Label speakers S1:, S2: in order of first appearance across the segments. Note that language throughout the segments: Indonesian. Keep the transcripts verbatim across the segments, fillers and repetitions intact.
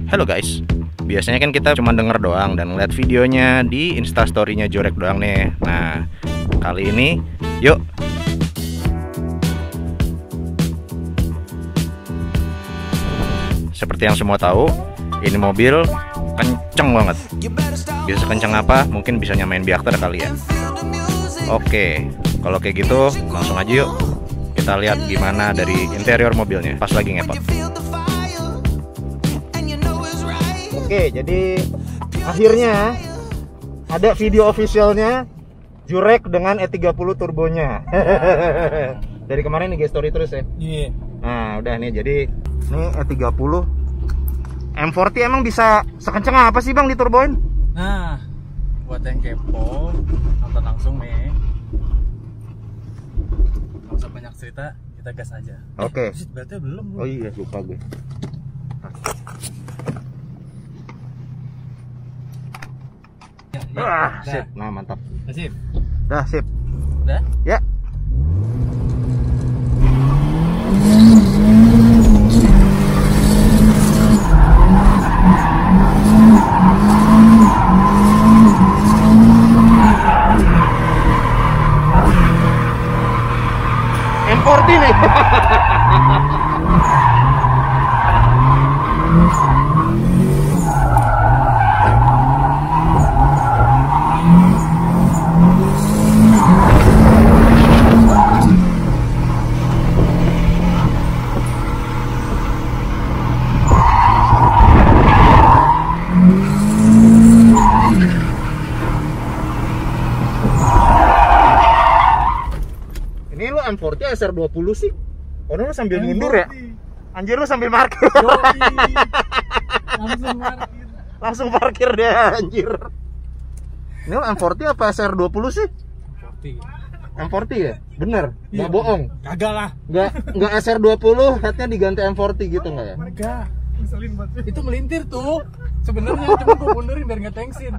S1: Halo guys, biasanya kan kita cuma denger doang dan ngeliat videonya di instastorynya Jorek doang nih. Nah, kali ini yuk seperti yang semua tahu, ini mobil kenceng banget. Bisa kenceng apa? Mungkin bisa nyamain Biakter kali ya. Oke, kalau kayak gitu langsung aja yuk kita lihat gimana dari interior mobilnya pas lagi ngepot. Oke, jadi akhirnya ada video officialnya Jorek dengan E tiga puluh turbonya. Dari kemarin nih guys, story terus ya.
S2: Iya.
S1: Nah, udah nih, jadi ini E tiga puluh M empat puluh emang bisa sekenceng apa sih Bang diturboin?
S2: Nah, buat yang kepo, nonton langsung nih. Nggak usah banyak cerita, kita gas aja.
S1: Oke.
S2: Eh, berarti belum.
S1: Oh iya, lupa gue.
S2: Ya, ya.
S1: Ah,
S2: Dah.
S1: sip. Nah, mantap.
S2: Dah, sip.
S1: Dah, sip.
S2: Udah?
S1: Ya. M empat puluh nih. Ini lu M empat puluh S R dua puluh sih. Oh, lu sambil mundur ya? Anjir, lu sambil parkir.
S2: Langsung parkir.
S1: Langsung parkir deh anjir. Ini lu M empat puluh apa S R dua puluh sih? M empat puluh ya? Bener?
S2: Iya,
S1: Nggak bohong?
S2: Kagak lah.
S1: Nggak, nggak S R dua puluh, headnya diganti M empat puluh gitu nggak ya?
S2: Enggak. Itu melintir tuh. Sebenarnya cuma gue mundurin biar nggak tensin.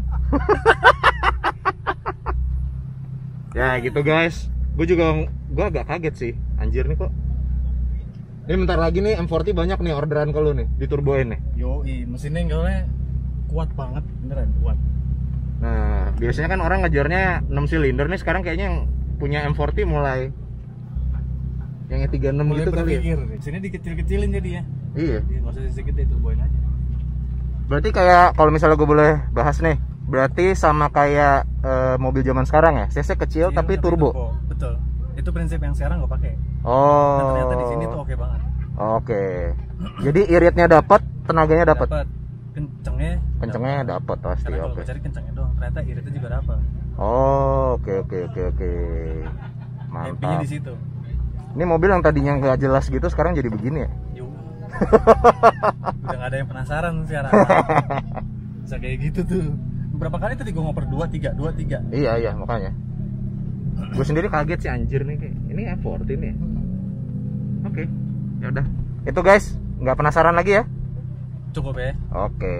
S1: Ya gitu guys. Gue juga, gue agak kaget sih. Anjir nih kok. Ini bentar lagi nih M empat puluh banyak nih orderan ke lu nih, diturboin nih.
S2: Yoi, mesinnya enggaknya kuat banget, beneran kuat.
S1: Nah, biasanya kan orang ngejarnya enam silinder nih, sekarang kayaknya yang punya M empat puluh mulai yang E tiga puluh enam
S2: Mulai
S1: gitu kali ya.
S2: berpikir, sini dikecil-kecilin jadi ya.
S1: Iya.
S2: Nggak usah segede, turboin aja.
S1: Berarti kayak kalau misalnya gue boleh bahas nih, berarti sama kayak eh, mobil zaman sekarang ya, cc kecil
S2: Iya,
S1: tapi turbo.
S2: Betul. Itu prinsip yang sekarang gue pakai.
S1: Oh.
S2: Dan ternyata di sini tuh oke banget.
S1: Oke. Jadi iritnya dapat, tenaganya dapat.
S2: Dapat. Kencengnya.
S1: Kencengnya dapat pasti.
S2: Karena kalau
S1: Oke.
S2: gue cari kencengnya doang, ternyata iritnya juga dapat.
S1: Oh, oke oke oke oke.
S2: Happy-nya
S1: Mantap.
S2: di situ.
S1: Ini mobil yang tadinya nggak jelas gitu sekarang jadi begini ya?
S2: Yuk. Udah nggak ada yang penasaran sekarang. Bisa kayak gitu tuh. Berapa kali tadi gue ngoper dua tiga dua tiga.
S1: Iya iya makanya. Gue sendiri kaget sih anjir nih kayak ini M empat puluh nih. Oke, ya udah. Itu guys, nggak penasaran lagi ya?
S2: Cukup ya.
S1: Oke.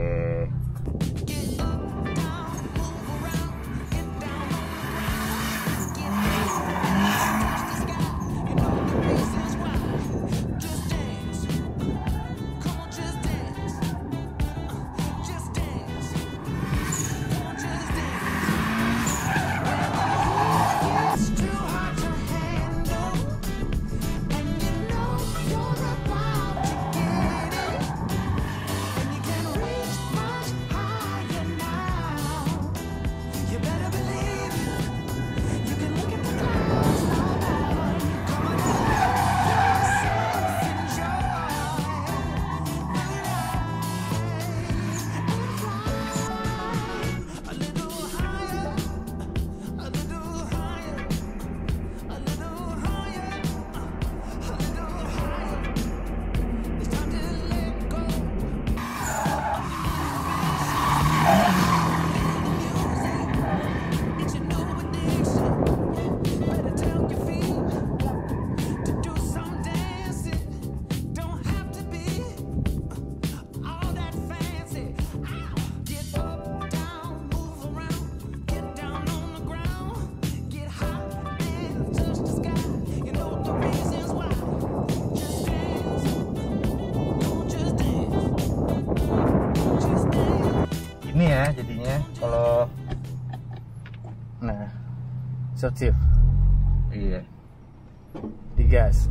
S1: ya jadinya kalau
S2: Nah, short shift,
S1: iya
S2: digas.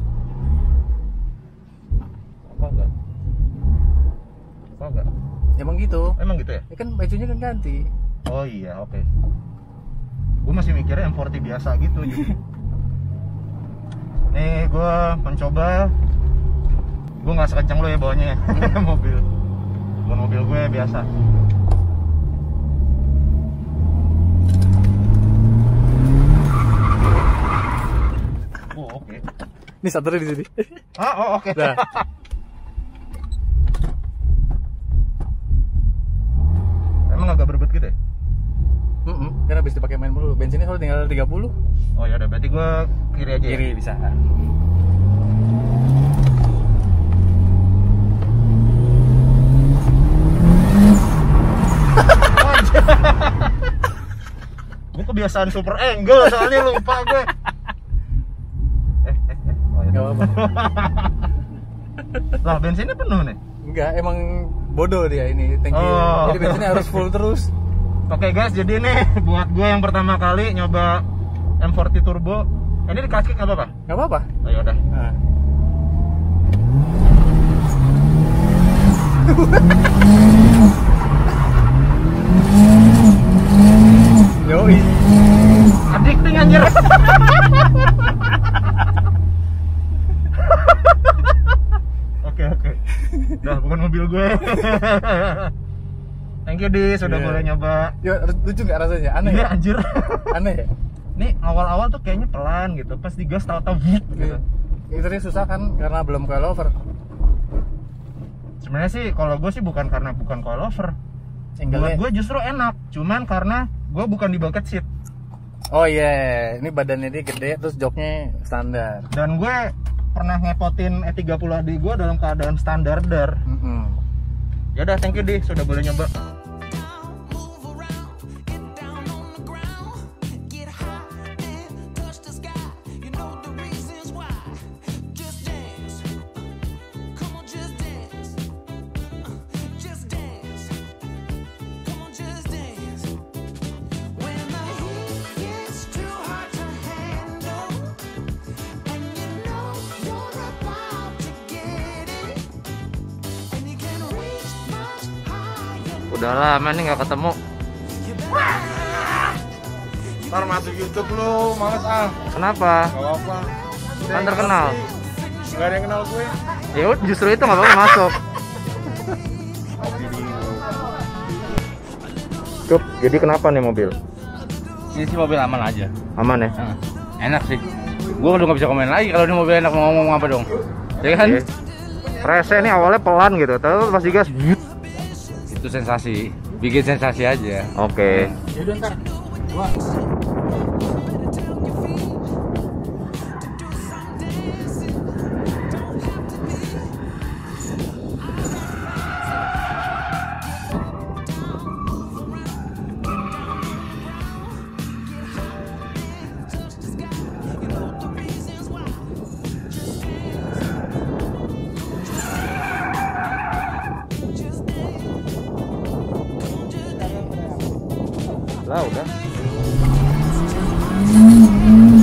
S1: apa enggak apa enggak
S2: Emang gitu.
S1: emang gitu ya.
S2: Ya kan bajunya kan ganti.
S1: Oh iya, oke. Gue masih mikirnya M empat puluh biasa gitu jadi. Nih gue mencoba. Gue nggak sekencang lo ya bawanya mobil. Bukan mobil gue biasa. Oh oke.
S2: Ini starternya di sini.
S1: Ah oh oke.
S2: Nah.
S1: Emang agak berbet gitu ya?
S2: Mm-mm, kan habis dipakai main mulu. Bensinnya kalau tinggal tiga puluh.
S1: Oh ya udah berarti gue kiri aja.
S2: Kiri
S1: Ya?
S2: bisa.
S1: Gue kebiasaan super angle soalnya lupa gue. Eh, eh, eh. Oh, ya.
S2: Gak apa-apa.
S1: Lah bensinnya penuh nih.
S2: Enggak, emang bodoh dia ini tangki.
S1: Oh.
S2: Jadi bensinnya harus full terus.
S1: Oke guys, jadi nih buat gue yang pertama kali nyoba M empat puluh Turbo. Ini di kasih nggak apa-apa?
S2: Gak apa-apa.
S1: Oh yaudah.
S2: Nah. Yoi.
S1: Addicting anjir. Oke oke. Udah bukan mobil gue. Thank you Di, sudah
S2: Yeah.
S1: boleh nyoba.
S2: Ya, lucu nggak rasanya? Aneh
S1: Iya
S2: ya?
S1: anjir.
S2: Aneh ya?
S1: Nih awal-awal tuh kayaknya pelan gitu, pas digas tahu-tahu gitu.
S2: Itu dia susah kan karena belum coilover.
S1: Sebenarnya sih kalau gue sih bukan karena bukan coilover. Buat
S2: Angle-nya.
S1: gue justru enak, cuman karena gue bukan di bucket seat.
S2: Oh iya, yeah. Ini badannya dia gede terus joknya standar.
S1: Dan gue pernah ngepotin E tiga puluh H D gue dalam keadaan standar dar.
S2: Mm-mm.
S1: Ya udah, thank you Di, sudah boleh nyoba. Udah lama nih nggak ketemu.
S3: Ntar masuk YouTube lu, males ah.
S1: Kenapa?
S3: Gak apa-apa.
S1: Kan terkenal.
S3: Gak ada yang kenal gue.
S1: Ya udah, justru itu nggak apa-apa masuk. Cup, jadi kenapa nih mobil?
S3: Ini sih mobil aman aja.
S1: Aman ya?
S3: Nah, enak sih. Gue udah gak bisa komen lagi kalau ini mobil enak, mau ngomong apa dong? Ya kan?
S1: Iya. Rese nih awalnya pelan gitu, tapi pas digas but.
S3: Itu sensasi, bikin sensasi aja.
S1: Oke.
S2: Yaudah ntar. Gua.
S1: Lah udah.